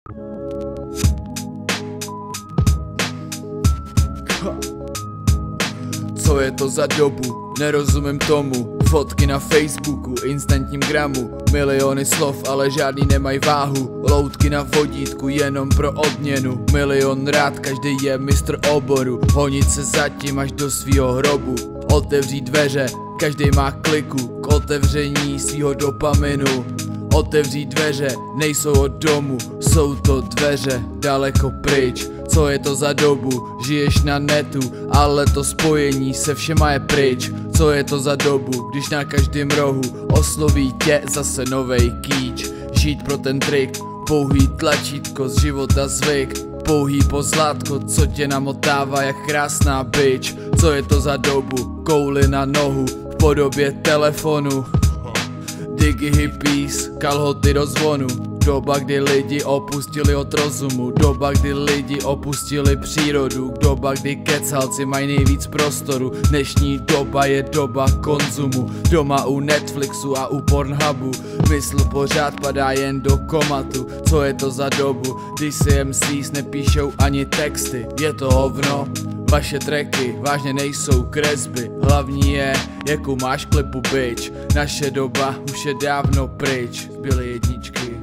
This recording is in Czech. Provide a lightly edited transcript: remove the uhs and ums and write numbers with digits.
Co je to za dobu? Nerozumím tomu. Fotky na Facebooku, instantním gramu, miliony slov, ale žádný nemají váhu. Loutky na vodítku, jenom pro odměnu. Milion rád, každý je mistr oboru. Honit se zatím až do svýho hrobu. Otevřít dveře, každý má kliku k otevření svýho dopaminu. Otevřít dveře, nejsou od domu, jsou to dveře daleko pryč. Co je to za dobu? Žiješ na netu, ale to spojení se všema je pryč. Co je to za dobu, když na každém rohu osloví tě zase novej kýč? Žít pro ten trik, pouhý tlačítko z života zvyk. Pouhý pozlátko, co tě namotává jak krásná bič. Co je to za dobu? Kouli na nohu v podobě telefonu. Digi hippies, kalhoty do zvonu. Doba, kdy lidi opustili od rozumu. Doba, kdy lidi opustili přírodu. Doba, kdy kecalci mají nejvíc prostoru. Dnešní doba je doba konzumu. Doma u Netflixu a u Pornhubu. Mysl pořád padá jen do komatu. Co je to za dobu, když si MCs nepíšou ani texty? Je to hovno. Vaše tracky vážně nejsou kresby. Hlavní je, jakou máš klipu, bitch. Naše doba už je dávno pryč. Zbyly jedničky.